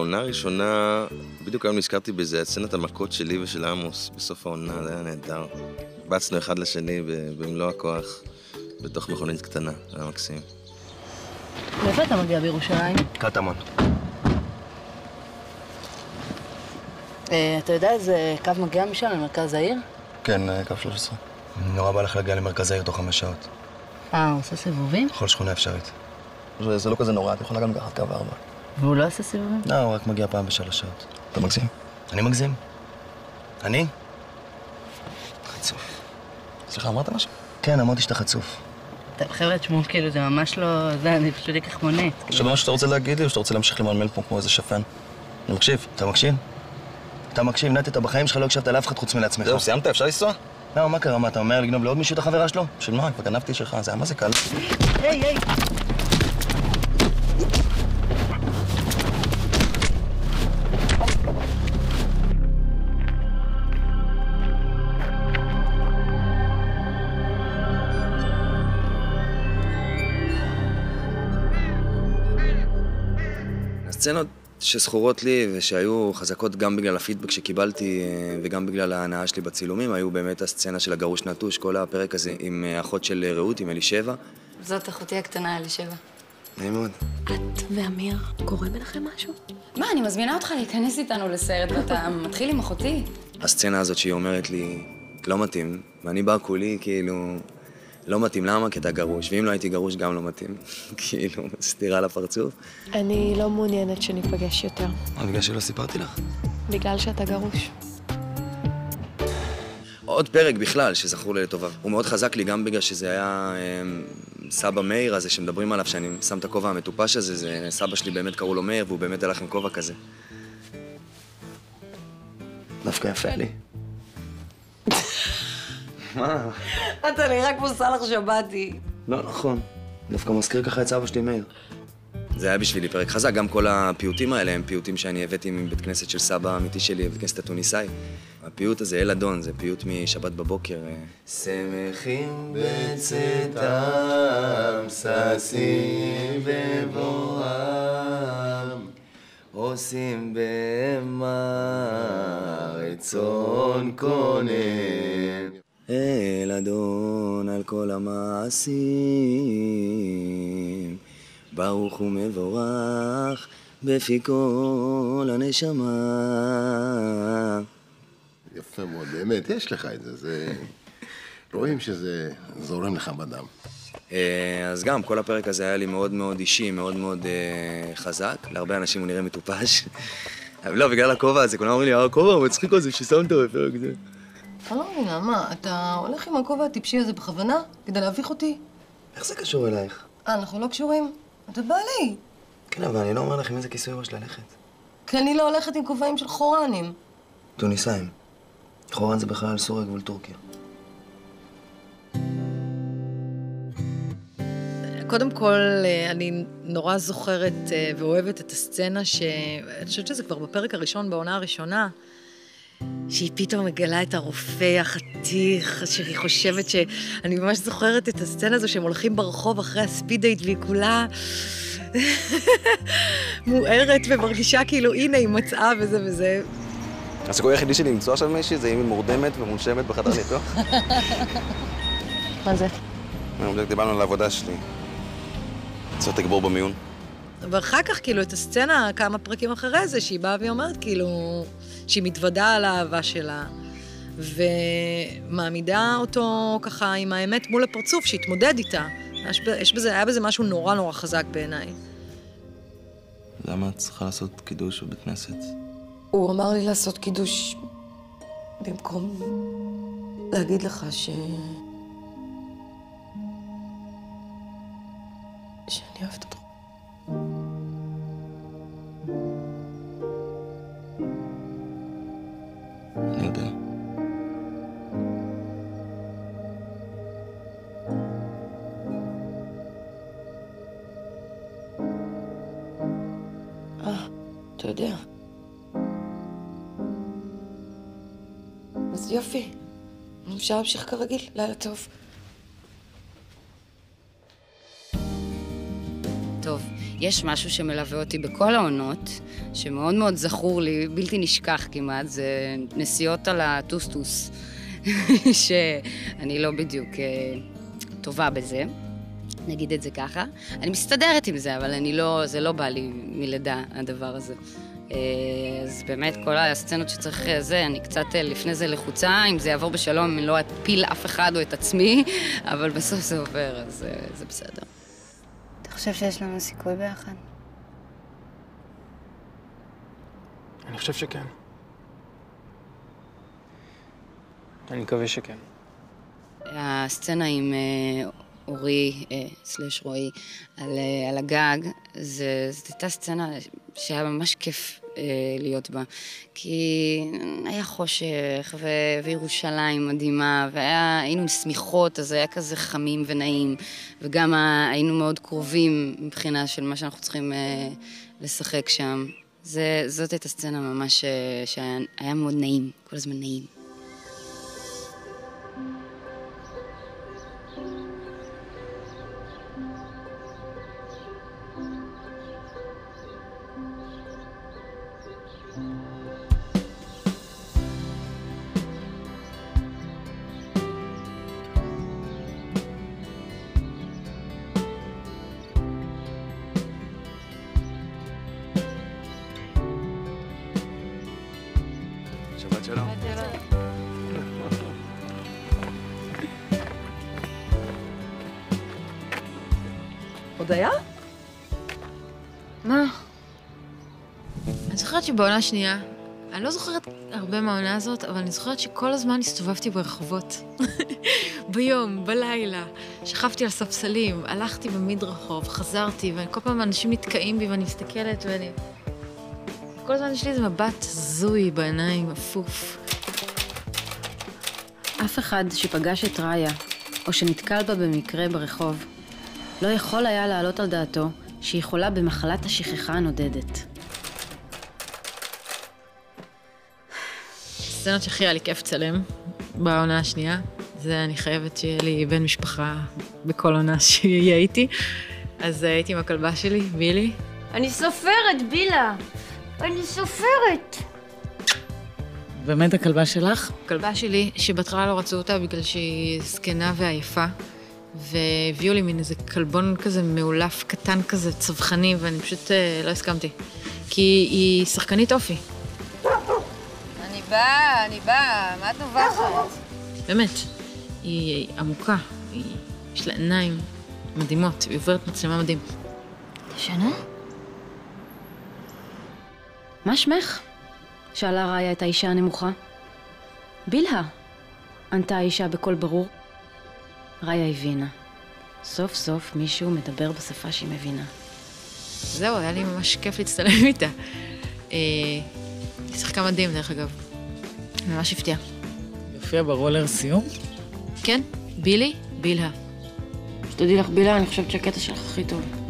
בעונה הראשונה, בדיוק היום נזכרתי בזה, סצנת המכות שלי ושל עמוס בסוף העונה, זה היה נהדר. בצנו אחד לשני במלוא הכוח, בתוך מכונית קטנה, זה היה מקסים. מאיפה אתה מגיע בירושלים? קטמון. אתה יודע איזה קו מגיע משם למרכז העיר? כן, קו 13. נורא בא לך להגיע למרכז העיר תוך 5 שעות. הוא עושה סיבובים? בכל שכונה אפשרית. זה לא כזה נורא, את יכולה גם לקחת קו 4. והוא לא עושה סיבובים? לא, הוא רק מגיע פעם ב3 שעות. אתה מגזים? אני מגזים. אני? חצוף. סליחה, אמרת משהו? כן, אמרתי שאתה חצוף. טוב, חבר'ה, תשמעו, כאילו, זה ממש לא... זה, אני פשוט אקח מונית. עכשיו, מה שאתה רוצה להגיד לי, או שאתה רוצה להמשיך למלמל פה כמו איזה שפן? אני מקשיב. אתה מקשיב? אתה מקשיב, נתי, אתה בחיים שלך לא הקשבת לאף אחד חוץ מלעצמך. זהו, סיימת? אפשר לנסוע? לא, מה קרה? מה, אתה אומר לגנוב לעוד מישהו את החברה שלו? של מה? כבר גנבתי שלך, זה היה מה זה קל. היי! הסצנות שזכורות לי ושהיו חזקות גם בגלל הפידבק שקיבלתי וגם בגלל ההנאה שלי בצילומים, היו באמת הסצנה של הגרוש נטוש, כל הפרק הזה עם אחות של רעות, עם אלישבע. זאת אחותי הקטנה, אלישבע. נעים מאוד. את ואמיר, קורה ביניכם משהו? מה, אני מזמינה אותך להיכנס איתנו לסרט ואתה מתחיל עם אחותי? הסצנה הזאת שהיא אומרת לי, לא מתאים, ואני בא כולי כאילו, לא מתאים, למה? כי אתה גרוש, ואם לא הייתי גרוש גם לא מתאים. כאילו, סתירה לפרצוף. אני לא מעוניינת שניפגש יותר. בגלל שלא סיפרתי לך? בגלל שאתה גרוש. עוד פרק בכלל שזכור לי לטובה. הוא מאוד חזק לי גם בגלל שזה היה סבא מאיר הזה שמדברים עליו, שאני שם את הכובע המטופש הזה, זה סבא שלי באמת קראו לו מאיר, והוא באמת הלך עם כובע כזה. דווקא יפה לי. מה? אתה נראה כמו סלח שבתי. לא נכון. דווקא מזכיר ככה את סבא שלי מאיר. זה היה בשבילי פרק חזק, גם כל הפיוטים האלה הם פיוטים שאני הבאתי מבית כנסת של סבא האמיתי שלי, בית כנסת התוניסאי. הפיוט הזה, אל אדון, זה פיוט משבת בבוקר. שמחים בצאתם, ששים בבואם, עושים בהמה רצון קונן. אל אדון על כל המעשים, ברוך ומבורך בפי כל הנשמה. יפה מאוד, באמת, יש לך את זה, רואים שזה זורם לך בדם. אז גם, כל הפרק הזה היה לי מאוד מאוד אישי, מאוד מאוד חזק. להרבה אנשים הוא נראה מטופש. אבל לא, בגלל הכובע הזה, כולם אומרים לי, הכובע המצחיק הזה ששמת בפרק זה. אני לא מבינה, מה, אתה הולך עם הכובע הטיפשי הזה בכוונה? כדי להביך אותי? איך זה קשור אלייך? אנחנו לא קשורים? אתה בא לי. כן, אבל אני לא אומר לך עם איזה כיסוי ראש ללכת. כי אני לא הולכת עם כובעים של חורנים. טוניסאים. חורן זה בכלל סוריה גבול טורקיה. קודם כל, אני נורא זוכרת ואוהבת את הסצנה אני חושבת שזה כבר בפרק הראשון, בעונה הראשונה, שהיא פתאום מגלה את הרופא החתיך, שהיא חושבת אני ממש זוכרת את הסצנה הזו שהם הולכים ברחוב אחרי הספידייט והיא כולה מוארת ומרגישה כאילו, הנה, היא מצאה וזה וזה. הסיכוי היחידי שלי למצוא עכשיו מישהי זה אם היא מורדמת ומונשמת בחדר ניתוח. מה זה? דיברנו על העבודה שלי. צריך תגבור במיון. ואחר כך, כאילו, את הסצנה, כמה פרקים אחרי זה, שהיא באה והיא אומרת, כאילו, שהיא מתוודה על האהבה שלה, ומעמידה אותו ככה עם האמת מול הפרצוף, שהתמודד איתה. היה בזה משהו נורא נורא חזק בעיניי. למה את צריכה לעשות קידוש בבית כנסת? הוא אמר לי לעשות קידוש במקום להגיד לך שאני אוהבת אותך. אני יודע. אתה יודע. אז יופי. אפשר להמשיך כרגיל, לילה טוב. טוב, יש משהו שמלווה אותי בכל העונות, שמאוד מאוד זכור לי, בלתי נשכח כמעט, זה נסיעות על הטוסטוס, שאני לא בדיוק טובה בזה, נגיד את זה ככה. אני מסתדרת עם זה, אבל זה לא בא לי מלידה, הדבר הזה. אז באמת, כל הסצנות שצריך אני קצת לפני זה לחוצה, אם זה יעבור בשלום, אני לא אפיל אף אחד או את עצמי, אבל בסוף זה עובר, אז זה בסדר. אתה חושב שיש לנו סיכוי ביחד? אני חושב שכן. אני מקווה שכן. הסצנה עם אורי, סלש רועי, על הגג, זאת הייתה סצנה שהיה ממש כיף להיות בה. כי היה חושך, וירושלים מדהימה, והיינו סמיכות, אז היה כזה חמים ונעים, וגם היינו מאוד קרובים מבחינה של מה שאנחנו צריכים לשחק שם. זאת הייתה סצנה ממש שהיה מאוד נעים, כל הזמן נעים. שבת שלום. עוד היה? מה? אני זוכרת שבעונה השנייה, אני לא זוכרת הרבה מהעונה הזאת, אבל אני זוכרת שכל הזמן הסתובבתי ברחובות. ביום, בלילה, שכבתי על ספסלים, הלכתי במדרחוב, חזרתי, וכל פעם אנשים נתקעים בי ואני מסתכלת ואני... כל הזמן יש לי איזה מבט זוי בעיניים, אפוף. אף אחד שפגש את ראיה, או שנתקל בה במקרה ברחוב, לא יכול היה לעלות על דעתו שהיא חולה במחלת השכחה הנודדת. הסצנות שהכי היה לי כיף לצלם בעונה השנייה, זה אני חייבת שיהיה לי בן משפחה בכל עונה שיהיה איתי. אז הייתי עם הכלבה שלי, בילי. אני סופרת, בילה! אני סופרת! באמת הכלבה שלך? הכלבה שלי, שבהתחלה לא רצו אותה בגלל שהיא זקנה ועייפה, והביאו לי מין איזה כלבון כזה מעולף קטן כזה, צווחני, ואני פשוט לא הסכמתי. כי היא שחקנית אופי. אני באה, מה את נובחת? באמת, היא עמוקה, יש לה עיניים מדהימות, היא עוברת מצלמה מדהים. תשנה? מה שמך? שאלה ראיה את האישה הנמוכה. בילהה, ענתה האישה בקול ברור. ראיה הבינה. סוף סוף מישהו מדבר בשפה שהיא מבינה. זהו, היה לי ממש כיף להצטלם איתה. היא שיחקה מדהים, דרך אגב. ממש הפתיעה. יופיע ברולר סיום? כן, בילי, בילהה. שתדעי לך, בילה, אני חושבת שהקטע שלך הכי טוב.